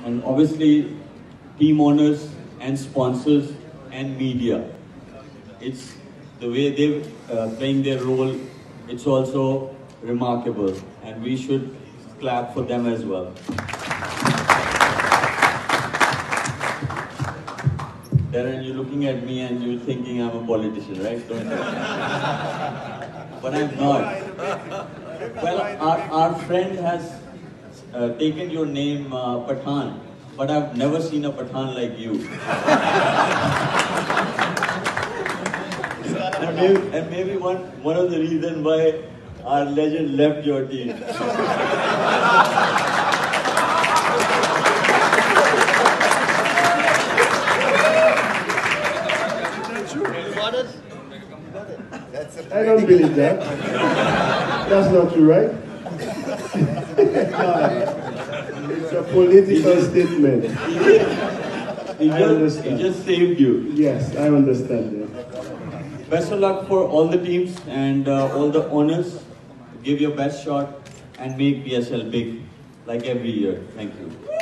And obviously, team owners and sponsors and media. It's the way they're playing their role. It's also remarkable, and we should clap for them as well. Daren, you're looking at me and you're thinking I'm a politician, right? Don't you? But I'm not. Well, our friend has taken your name, Pathan, but I've never seen a Pathan like you. and maybe one of the reasons why our legend left your team. I don't believe that. That's not true, right? It's a political statement. He just saved you. Yes, I understand that. Best of luck for all the teams and all the owners. Give your best shot and make PSL big like every year. Thank you.